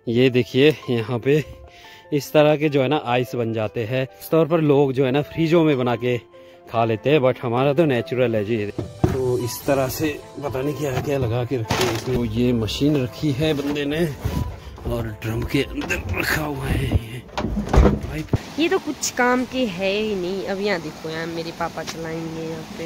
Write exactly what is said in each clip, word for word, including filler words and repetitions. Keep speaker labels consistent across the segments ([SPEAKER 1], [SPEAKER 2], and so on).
[SPEAKER 1] ये देखिए यहाँ पे इस तरह के जो है ना आइस बन जाते हैं। इस तौर पर लोग जो है ना फ्रीजों में बना के खा लेते हैं, बट हमारा तो नेचुरल है जी। तो इस तरह से पता नहीं क्या क्या लगा के रखते हैं इसमें। तो ये मशीन रखी है बंदे ने और ड्रम के अंदर रखा हुआ है ये पाइप।
[SPEAKER 2] ये तो कुछ काम के है ही नहीं। अब यहाँ देखो, यहाँ मेरे पापा चलाएंगे यहाँ पे।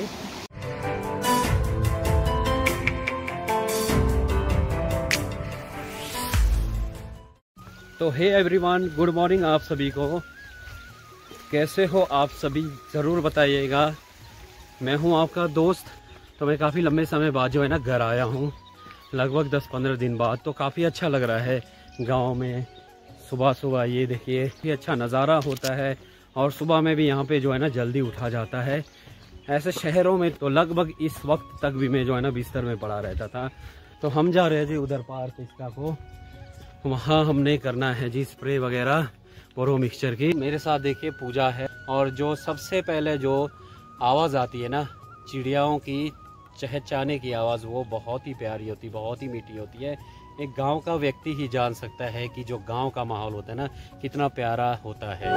[SPEAKER 1] तो हे एवरीवन, गुड मॉर्निंग आप सभी को। कैसे हो आप सभी ज़रूर बताइएगा। मैं हूं आपका दोस्त। तो मैं काफ़ी लंबे समय बाद जो है ना घर आया हूं, लगभग दस पंद्रह दिन बाद। तो काफ़ी अच्छा लग रहा है गांव में। सुबह सुबह ये देखिए ये अच्छा नज़ारा होता है और सुबह में भी यहाँ पे जो है ना जल्दी उठा जाता है। ऐसे शहरों में तो लगभग इस वक्त तक भी मैं जो है ना बिस्तर में पड़ा रहता था। तो हम जा रहे हैं जी उधर पार्क इसका को, वहाँ हमने करना है जी स्प्रे वगैरह पोरो मिक्सचर की। मेरे साथ देखिए पूजा है और जो सबसे पहले जो आवाज़ आती है ना चिड़ियाओं की चहचहाने की आवाज़, वो बहुत ही प्यारी होती, बहुत ही मीठी होती है। एक गांव का व्यक्ति ही जान सकता है कि जो गांव का माहौल होता है ना कितना प्यारा होता है।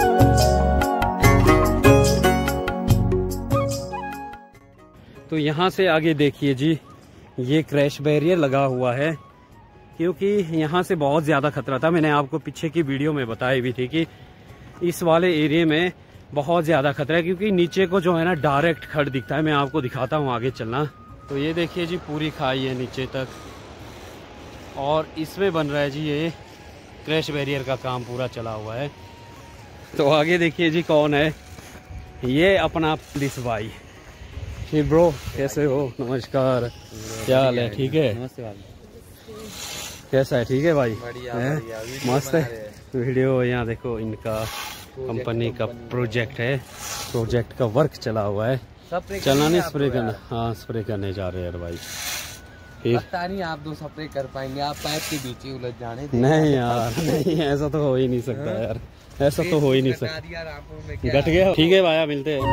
[SPEAKER 1] तो यहाँ से आगे देखिए जी ये क्रैश बैरियर लगा हुआ है, क्योंकि यहाँ से बहुत ज़्यादा खतरा था। मैंने आपको पीछे की वीडियो में बताई भी थी कि इस वाले एरिया में बहुत ज़्यादा खतरा है, क्योंकि नीचे को जो है ना डायरेक्ट खड़ दिखता है। मैं आपको दिखाता हूँ आगे चलना। तो ये देखिए जी पूरी खाई है नीचे तक और इसमें बन रहा है जी ये क्रैश बैरियर का काम पूरा चला हुआ है। तो आगे देखिए जी कौन है, ये अपना पुलिस भाई। जी ब्रो कैसे हो? नमस्कार, क्या हाल है? ठीक है,
[SPEAKER 3] नमस्ते भाई।
[SPEAKER 1] कैसा है? ठीक है भाई,
[SPEAKER 3] बढ़िया,
[SPEAKER 1] है?
[SPEAKER 3] बढ़िया,
[SPEAKER 1] मस्त है वीडियो। यहाँ देखो इनका कंपनी का प्रोजेक्ट है, प्रोजेक्ट का वर्क चला हुआ है। चलना नहीं स्प्रे करना, हाँ स्प्रे करने जा रहे हैं भाई। फिर
[SPEAKER 3] पता नहीं आप दो स्प्रे कर पाएंगे, आप पाइप के बीच ही उलझ जाने।
[SPEAKER 1] नहीं यार नहीं, ऐसा तो हो ही नहीं सकता यार, ऐसा तो हो ही नहीं सकता। घट गया, ठीक है भाई मिलते हैं।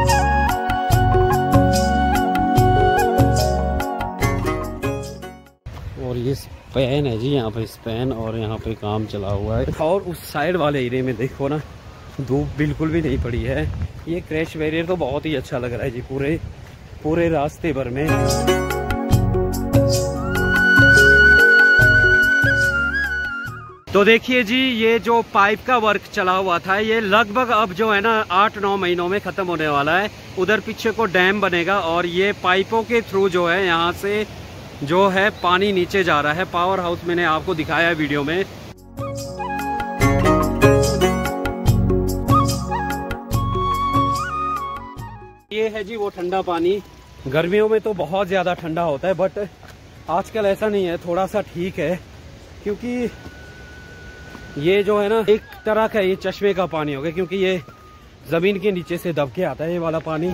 [SPEAKER 1] और ये स्पैन है जी, यहाँ पे स्पैन और यहाँ पे काम चला हुआ है। और उस साइड वाले एरिया में देखो ना धूप बिल्कुल भी नहीं पड़ी है। ये क्रैश बैरियर तो बहुत ही अच्छा लग रहा है जी पूरे पूरे रास्ते भर में। तो देखिए जी ये जो पाइप का वर्क चला हुआ था ये लगभग अब जो है ना आठ नौ महीनों में खत्म होने वाला है। उधर पीछे को डैम बनेगा और ये पाइपों के थ्रू जो है यहाँ से जो है पानी नीचे जा रहा है। पावर हाउस मैंने आपको दिखाया है वीडियो में। ये है जी वो ठंडा पानी। गर्मियों में तो बहुत ज्यादा ठंडा होता है, बट आजकल ऐसा नहीं है, थोड़ा सा ठीक है, क्योंकि ये जो है ना एक तरह का ये चश्मे का पानी हो गया, क्योंकि ये जमीन के नीचे से दब के आता है ये वाला पानी।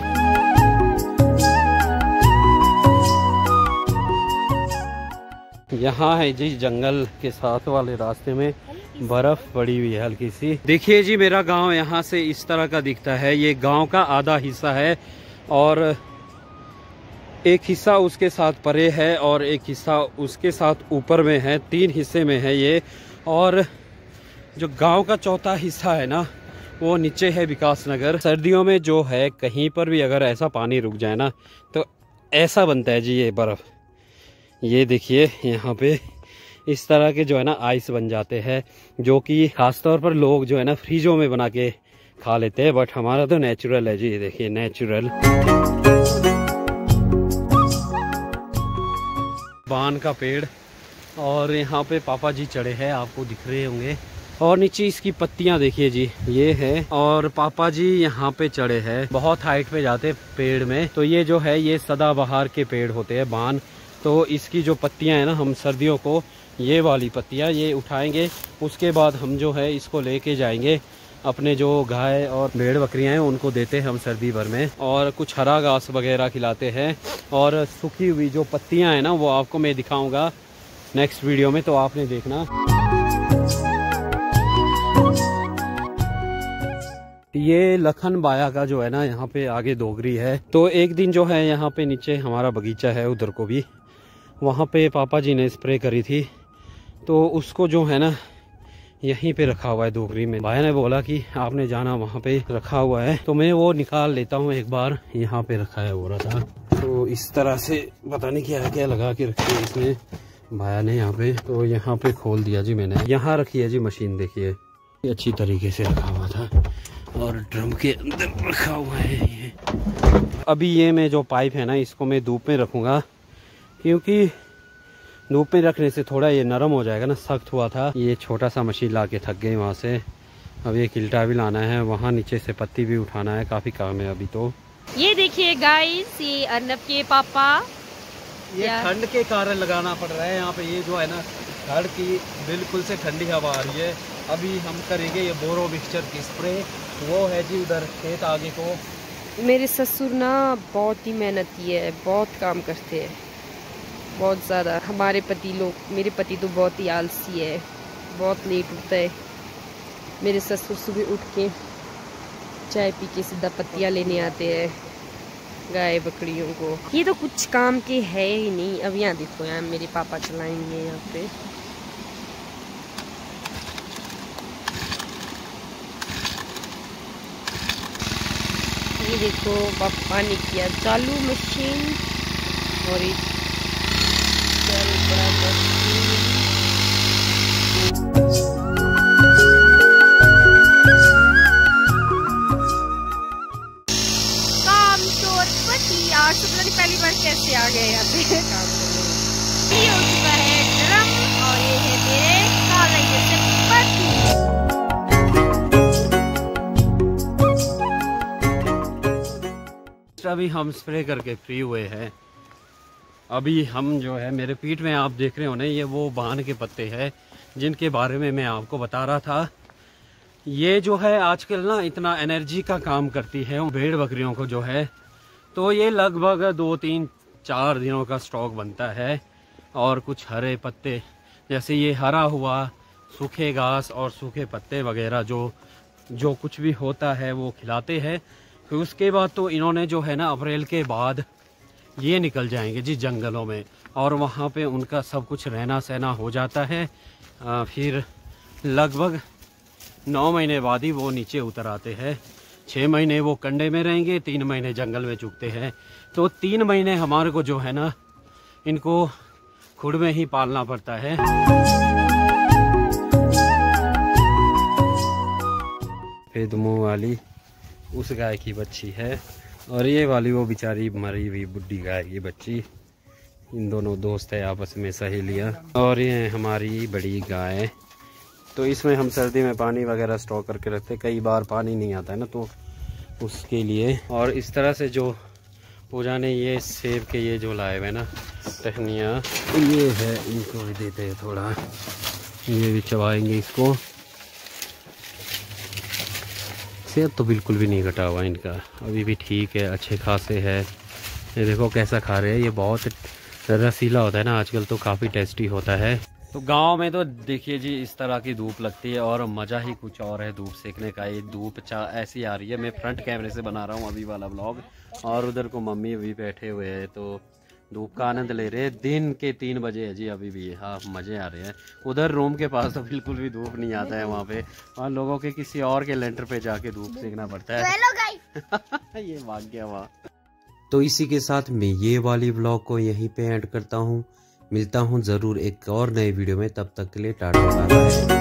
[SPEAKER 1] यहाँ है जी जंगल के साथ वाले रास्ते में बर्फ पड़ी हुई है हल्की सी। देखिए जी मेरा गांव यहाँ से इस तरह का दिखता है। ये गांव का आधा हिस्सा है और एक हिस्सा उसके साथ परे है और एक हिस्सा उसके साथ ऊपर में है। तीन हिस्से में है ये। और जो गांव का चौथा हिस्सा है ना वो नीचे है विकास नगर। सर्दियों में जो है कहीं पर भी अगर ऐसा पानी रुक जाए ना तो ऐसा बनता है जी ये बर्फ़। ये देखिए यहाँ पे इस तरह के जो है ना आइस बन जाते हैं, जो कि खासतौर पर लोग जो है ना फ्रीजों में बना के खा लेते हैं, बट हमारा तो नेचुरल है जी। ये देखिए नेचुरल पान का पेड़ और यहाँ पे पापा जी चढ़े हैं, आपको दिख रहे होंगे। और नीचे इसकी पत्तियां देखिए जी ये है। और पापा जी यहाँ पे चढ़े हैं, बहुत हाइट पे जाते पेड़ में। तो ये जो है ये सदाबहार के पेड़ होते हैं, बान। तो इसकी जो पत्तियां हैं ना, हम सर्दियों को ये वाली पत्तियां ये उठाएंगे, उसके बाद हम जो है इसको लेके जाएंगे अपने जो गाय और भेड़ बकरियां हैं उनको देते हैं हम सर्दी भर में। और कुछ हरा घास वगैरह खिलाते हैं। और सूखी हुई जो पत्तियां हैं ना वो आपको मैं दिखाऊंगा नेक्स्ट वीडियो में, तो आपने देखना। ये लखन बाया का जो है ना यहाँ पे आगे डोगरी है। तो एक दिन जो है यहाँ पे नीचे हमारा बगीचा है, उधर को भी वहाँ पे पापा जी ने स्प्रे करी थी। तो उसको जो है ना यहीं पे रखा हुआ है डोगरी में। भाई ने बोला कि आपने जाना वहाँ पे रखा हुआ है, तो मैं वो निकाल लेता हूँ एक बार। यहाँ पे रखा है बोला था, तो इस तरह से पता नहीं क्या क्या लगा के रखी है इसमें भाया ने यहाँ पे। तो यहाँ पे खोल दिया जी मैंने, यहाँ रखी है जी मशीन, देखिए अच्छी तरीके से रखा हुआ था और ड्रम के अंदर रखा हुआ है ये। अभी ये मैं जो पाइप है ना, इसको मैं धूप में रखूँगा, क्योंकि धूप में रखने से थोड़ा ये नरम हो जाएगा ना, सख्त हुआ था। ये छोटा सा मशीन ला के थक गए वहाँ से। अब ये किल्टा भी लाना है, वहाँ नीचे से पत्ती भी उठाना है, काफ़ी काम है अभी तो।
[SPEAKER 2] ये देखिए गाइस, ये अर्नब के पापा,
[SPEAKER 1] ये ठंड के कारण लगाना पड़ रहा है यहाँ पे। ये जो है ना, ठंड की बिल्कुल से ठंडी हवा आ रही है। अभी हम करेंगे ये बोरो मिक्सचर की स्प्रे। वो है जी उधर खेत आगे को।
[SPEAKER 2] मेरे ससुर ना बहुत ही मेहनती है, बहुत काम करते हैं, बहुत ज़्यादा। हमारे पति लोग, मेरे पति तो बहुत ही आलसी है, बहुत लेट उठता है। मेरे ससुर सुबह उठ के चाय पी के सीधा पत्तियाँ लेने आते हैं गाय बकरियों को। ये तो कुछ काम के है ही नहीं। अब यहाँ देखो, यहाँ मेरे पापा चलाएंगे यहाँ पे। ये देखो पापा ने किया चालू मशीन, और ये चल बड़ा मशीन। काम चोर पति आज तो पता नहीं पहली बार कैसे आ गए यहाँ पे काम करने। ये हो चुका है ड्रम, और ये है मेरे काले जैसे पति।
[SPEAKER 1] अभी हम स्प्रे करके फ्री हुए हैं। अभी हम जो है, मेरे पीठ में आप देख रहे हो ना, ये वो बान के पत्ते हैं जिनके बारे में मैं आपको बता रहा था। ये जो है आजकल ना इतना एनर्जी का काम करती है भेड़ बकरियों को जो है, तो ये लगभग दो तीन चार दिनों का स्टॉक बनता है। और कुछ हरे पत्ते, जैसे ये हरा हुआ, सूखे घास और सूखे पत्ते वगैरह जो जो कुछ भी होता है वो खिलाते हैं। फिर उसके बाद तो इन्होंने जो है ना, अप्रैल के बाद ये निकल जाएंगे जी जंगलों में, और वहाँ पे उनका सब कुछ रहना सहना हो जाता है। आ, फिर लगभग नौ महीने बाद ही वो नीचे उतर आते हैं। छः महीने वो कंडे में रहेंगे, तीन महीने जंगल में चुगते हैं। तो तीन महीने हमारे को जो है ना, इनको खुद में ही पालना पड़ता है। फेदमू वाली उस गाय की बच्ची है, और ये वाली वो बेचारी मरी हुई बुढ़ी गाय की बच्ची। इन दोनों दोस्त है आपस में, सहेलियाँ। और ये हमारी बड़ी गाय। तो इसमें हम सर्दी में पानी वगैरह स्टॉक करके रखते, कई बार पानी नहीं आता है ना, तो उसके लिए। और इस तरह से जो पूजा ने ये सेब के ये जो लाए हुए ना टहनियाँ, ये है, इनको भी देते हैं थोड़ा, ये भी चबाएंगे इसको। सेब तो बिल्कुल भी नहीं घटा हुआ इनका, अभी भी ठीक है, अच्छे खासे है। ये देखो कैसा खा रहे हैं, ये बहुत रसीला होता है ना आजकल, तो काफ़ी टेस्टी होता है। तो गांव में तो देखिए जी इस तरह की धूप लगती है, और मज़ा ही कुछ और है धूप सेकने का। ये धूप चा ऐसी आ रही है, मैं फ्रंट कैमरे से बना रहा हूँ अभी वाला व्लॉग, और उधर को मम्मी भी बैठे हुए हैं, तो धूप का आनंद ले रहे हैं। दिन के तीन बजे है जी अभी भी। हाँ, मज़े आ रहे हैं। उधर रूम के पास तो बिल्कुल भी धूप नहीं आता है, वहाँ पे वहाँ लोगों के किसी और के लेंटर पे जाके धूप सेकना पड़ता है। ये भाग गया वहाँ। तो इसी के साथ मैं ये वाली व्लॉग को यहीं पे एंड करता हूँ। मिलता हूँ ज़रूर एक और नए वीडियो में, तब तक के लिए टाटा बाय बाय।